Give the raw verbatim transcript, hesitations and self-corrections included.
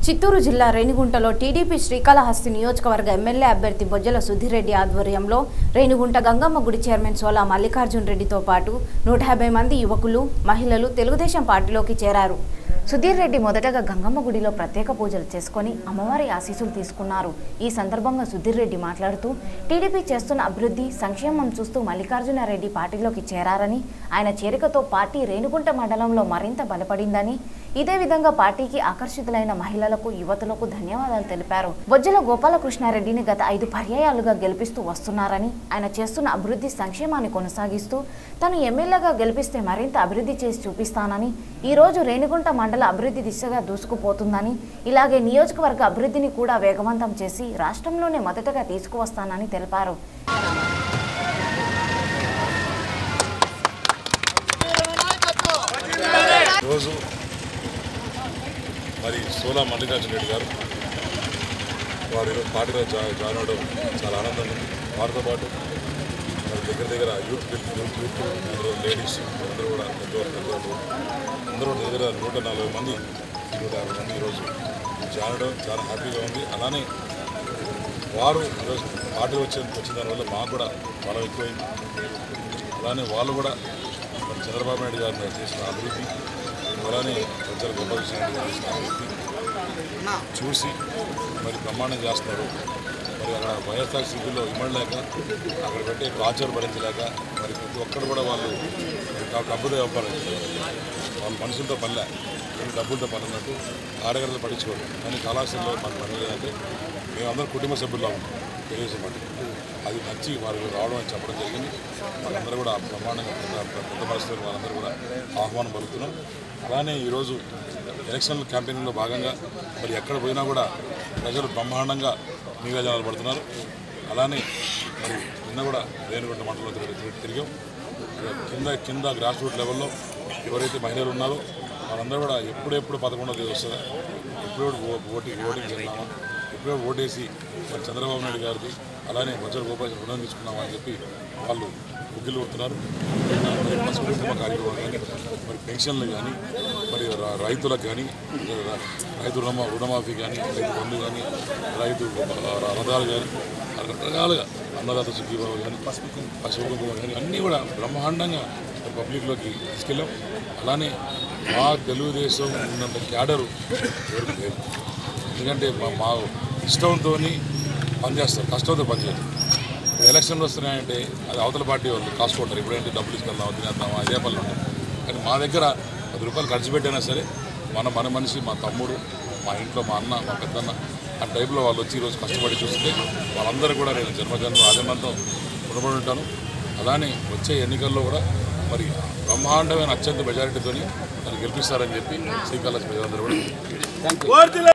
చిత్తూరు జిల్లా రేణిగుంటలో టీడీపీ శ్రీకాళహస్తి నియోజకవర్గ ఎమ్మెల్యే అభ్యర్థి బొజ్జల సుధీర్ రెడ్డి ఆధ్వర్యంలో రేణిగుంట గంగమ్మ గుడి చైర్మన్ సోలా మల్లికార్జున్ రెడ్డితో పాటు నూట యాభై మంది యువకులు మహిళలు తెలుగుదేశం పార్టీలోకి చేరారు. సుధీర్ రెడ్డి మొదటగా గంగమ్మ గుడిలో ప్రత్యేక పూజలు చేసుకుని అమ్మవారి ఆశీస్సులు తీసుకున్నారు. ఈ సందర్భంగా సుధీర్ రెడ్డి మాట్లాడుతూ టీడీపీ చేస్తున్న అభివృద్ధి సంక్షేమం చూస్తూ మల్లికార్జున రెడ్డి పార్టీలోకి చేరారని, ఆయన చేరికతో పార్టీ రేణిగుంట మండలంలో మరింత బలపడిందని, ఇదే విధంగా పార్టీకి ఆకర్షితులైన మహిళలకు యువతులకు ధన్యవాదాలు తెలిపారు. బొజ్జల గోపాలకృష్ణారెడ్డిని గత ఐదు పర్యాయాలుగా గెలిపిస్తూ వస్తున్నారని, ఆయన చేస్తున్న అభివృద్ధి సంక్షేమాన్ని కొనసాగిస్తూ తను ఎమ్మెల్యేగా గెలిపిస్తే మరింత అభివృద్ధి చేసి చూపిస్తానని, ఈ రోజు రేణిగుంట మండల అభివృద్ధి దిశగా దూసుకుపోతుందని, ఇలాగే నియోజకవర్గ అభివృద్ధిని కూడా వేగవంతం చేసి రాష్ట్రంలోనే మొదటగా తీసుకువస్తానని తెలిపారు. మరి సోలా మల్లికార్జున రెడ్డి గారు వారు ఈరోజు పార్టీలో జా జాయిన్ అవ్వడం చాలా ఆనందంగా ఉంది. వారితో పాటు మరి దగ్గర దగ్గర యూత్ యూత్ యూత్ అందరూ లేడీస్ అందరూ కూడా పెద్దవాళ్ళు పెద్దవాళ్ళు అందరూ దగ్గర నూట నలభై మంది నూట యాభై మంది ఈరోజు జాయిన్ అవ్వడం చాలా హ్యాపీగా ఉంది. అలానే వారు ఈరోజు పార్టీ వచ్చే వచ్చిన దానివల్ల మాకు కూడా బలం ఎక్కువైంది. అలానే వాళ్ళు కూడా మరి చంద్రబాబు నాయుడు గారు చేసిన అభివృద్ధి, అలానే ప్రజల గొప్ప చూసి మరి ప్రమాణం చేస్తున్నారు. మరి అక్కడ వైఎస్ఆర్సీపీలో ఇమ్మడలేక అక్కడ పెట్టే టార్చర్ భరించలేక మరి ప్రతి ఒక్కరు కూడా వాళ్ళు డబ్బుతో వ్యాపారం వాళ్ళు మనుషులతో పల్లె డబ్బులతో పడినట్టు ఆడగడలు పట్టించుకోరు. కానీ కళాశాలలో మాకు పని లేదంటే మేమందరం కుటుంబ సభ్యుల్లో ఉంటాం తెలుగుదేశం పార్టీ. అది నచ్చి వారు రావడం అని చెప్పడం జరిగింది. వాళ్ళందరూ కూడా ప్రమాణంగా పెద్ద పరిస్థితులు వాళ్ళందరూ కూడా ఆహ్వానం పలుకుతున్నాం. అలానే ఈరోజు ఎలక్షన్ క్యాంపెయిన్లో భాగంగా మరి ఎక్కడ పోయినా కూడా ప్రజలు బ్రహ్మాండంగా నీరాజనాలు పడుతున్నారు. అలానే మరి నిన్న కూడా రేణిగుంట మండలంలో తిరిగాం. కింద కింద గ్రాస్ రూట్ లెవెల్లో ఎవరైతే మహిళలు ఉన్నారో వాళ్ళందరూ కూడా ఎప్పుడెప్పుడు పదకొండో తేదీ వస్తుందా, ఎప్పుడెప్పుడు ఓటింగ్ ఓటింగ్ చేద్దామా, ఎప్పుడెప్పుడు ఓటేసి మరి చంద్రబాబు నాయుడు గారిది అలానే బొజ్జల గోపాల్ రుణం తీసుకున్నామా అని చెప్పి వాళ్ళు ఉగ్గిలు కొడుతున్నారు. మరి పసుపు కుంకుమ కార్యక్రమాలు కానీ, మరి పెన్షన్లు కానీ, మరి రైతులకు కానీ, రైతు రుణ రుణమాఫీ కానీ, రైతు బంధు కానీ, రైతు రథాలు కానీ, రకరకాలుగా అన్నదాత సుఖీభావం కానీ, పసుపు కుంకుమ కానీ అన్నీ కూడా బ్రహ్మాండంగా పబ్లిక్లోకి తీసుకెళ్ళాం. అలానే మా తెలుగుదేశం ఉన్నంత క్యాడరు ఎవరికి లేదు. ఎందుకంటే మా మా ఇష్టంతో పనిచేస్తారు, కష్టంతో పనిచేయాలి. ఎలక్షన్లు వస్తున్నాయంటే అది అవతల పార్టీ వాళ్ళు కాసుకుంటారు. ఎప్పుడంటే డబ్బులు తీసుకెళ్దాం తినేద్దామా అదే పనులు ఉంటాం. కానీ మా దగ్గర పది రూపాయలు ఖర్చు పెట్టైనా సరే మన మన మనిషి, మా తమ్ముడు, మా ఇంట్లో మా అన్న, మా పెద్దన్న ఆ టైప్లో వాళ్ళు వచ్చి ఈరోజు కష్టపడి చూస్తే వాళ్ళందరూ కూడా నేను జన్మజన్మ ఆజన్మంతో రుణపడి ఉంటాను. అలానే వచ్చే ఎన్నికల్లో కూడా మరి బ్రహ్మాండమైన అత్యంత మెజారిటీతో మరి గెలిపిస్తారని చెప్పి శ్రీకాళహస్తి ప్రజలందరూ కూడా